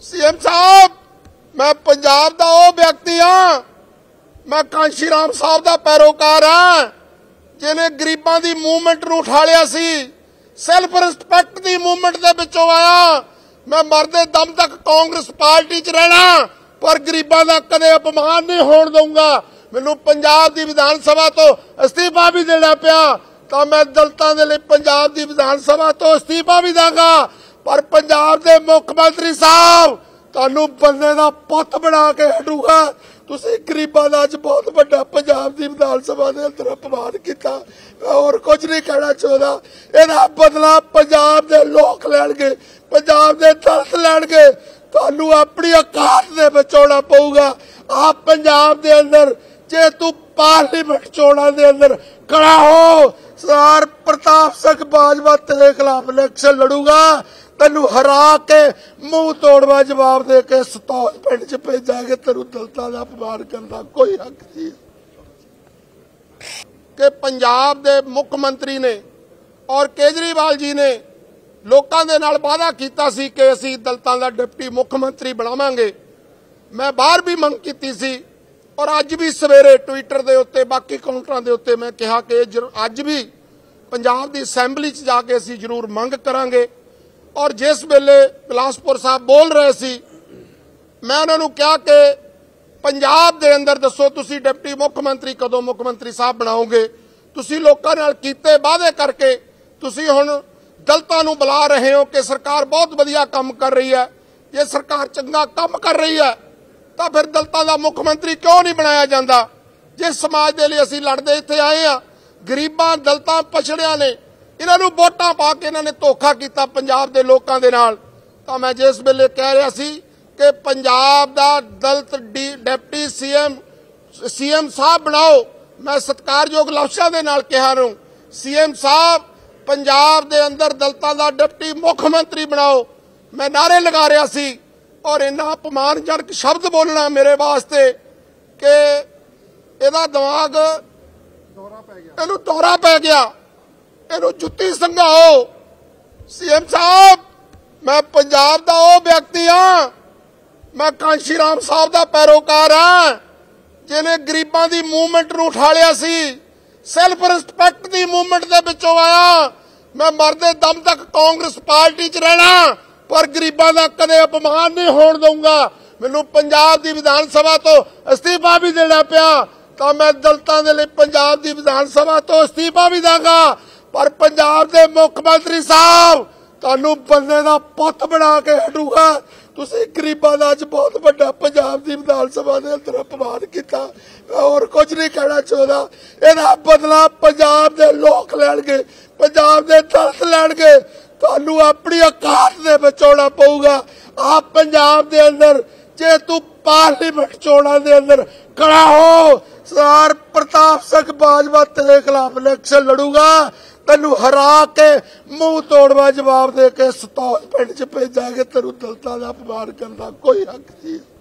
CM साहब, मैं पंजाब दा वो व्यक्ति हाँ, मैं कांशी राम साहब दा पैरोकार हाँ जिन्हें गरीबां दी मूवमेंट नूं उठा लिया सी। सैल्फ रिस्पैक्ट दी मूवमेंट दे विचों आया। मैं मरदे दम तक कांग्रेस पार्टी च रहना, पर गरीबां दा कदे अपमान नहीं होण दूंगा। मैनूं पंजाब दी विधान सभा तो अस्तीफा भी देना पिया तो मैं दलितां दे लई पंजाब दी विधान सभा तो अस्तीफा भी दांगा, पर पंजाब दे मुख मंत्री साहब तुहानूं बंदे दा पुत्त बना के हटूगा। तुसीं गरीबां दा अज बहुत वड्डा पंजाब दी विधान सभा दे अंदर अपमान कीता। मैं होर कुछ नहीं कहना चाहता। इहदा बदला पंजाब दे लोक लैणगे, पंजाब दे दलित लैणगे। तुहानूं अपनी औकात दे विच आउणा पऊगा। आप पंजाब दे अंदर जे तू पार्लीमेंट चोणां दे अंदर खड़ा हो, सरदार प्रताप सिंह बाजवा तेरे खिलाफ इलेक्शन लड़ूगा। तेनू हरा के मुंह तोड़वा जवाब दे के सतौल पिंड च भेजांगे। तेनू दलितां दा अपमान करने दा कोई हक नहीं कि पंजाब दे मुख मंत्री ने और केजरीवाल जी ने लोकां दे नाल वादा कीता सी कि असीं दलितां दा डिप्टी मुख मंत्री बनावांगे। मैं बाहर भी मंग कीती सी और अज भी सवेरे ट्विटर दे उत्ते बाकी काउंटरां दे उत्ते मैं कहा कि अज भी पंजाब दी असैंबली च जाके असीं जरूर मंग करांगे। और जिस वेले बिलासपुर साहब बोल रहे सी, मैं उन्होंने कहा कि पंजाब दे अंदर दसो तुसी डिप्टी मुख मंत्री कदों मुख मंत्री साहब बनाओगे? तुसी लोकां नाल कीते वादे करके तुसी हुण दलितां नूं बुला रहे हो कि सरकार बहुत वधिया काम कर रही है। जे सरकार चंगा काम कर रही है तो फिर दलितां दा मुख मंत्री क्यों नहीं बनाया जाता? जिस समाज दे लई असीं लड़दे इत्थे आए आ, गरीबां दलितां पछड़ियां ने, इन्हां नूं वोटां पा के इन्हां ने धोखा कीता पंजाब दे लोकां दे नाल। तां मैं जिस वेले कह रहा सी कि पंजाब दा दलित डिप्टी सीएम साहब बनाओ, मैं सत्कारयोग लफ्ज़ां दे नाल कहा रहूं, सीएम साहब पंजाब दे अंदर दलितां दा डिप्टी मुख मंत्री बनाओ। मैं नारे लगा रहा सी और इन्ना अपमानजनक शब्द बोलना मेरे वास्ते कि इहदा दिमाग इहनूं दौरा पै गया। इहनूं जुत्ती संघाओ। सीएम साहब, मैं पंजाब दा वो व्यक्ति हाँ, मैं कांशी राम साहब दा पैरोकार हाँ जिन्हें गरीबां दी मूवमेंट नूं उठा लिया सी। सैल्फ रिस्पैक्ट दी मूवमेंट दे विचों आया। मैं मरदे दम तक कांग्रेस पार्टी च रहना, पर गरीबां दा कदे अपमान नहीं होण दूंगा। मैनूं पंजाब दी विधान सभा तो अस्तीफा भी देना पिया तो मैं दलितां दे लई पंजाब दी विधान सभा तो अस्तीफा भी दांगा, पर पंजाब दे मुख मंत्री साहब तुहानूं बंदे दा पुत्त बना के हटूगा। तुसीं गरीबां दा अज बहुत वड्डा पंजाब दी विधान सभा दे अंदर अपमान कीता। मैं होर कुछ नहीं कहना चाहता। इहदा बदला पंजाब दे लोक लैणगे, पंजाब दे दलित लैणगे। तुहानूं अपनी औकात दे विच आउणा पऊगा। आप पंजाब दे अंदर जे तू पार्लीमेंट चोणां दे अंदर खड़ा हो, सरदार प्रताप सिंह बाजवा तेरे खिलाफ इलेक्शन लड़ूगा। तेनू हरा के मुंह तोड़वा जवाब दे के सतौल पिंड च भेजांगे। तेनू दलितां दा अपमान करने दा कोई हक नहीं।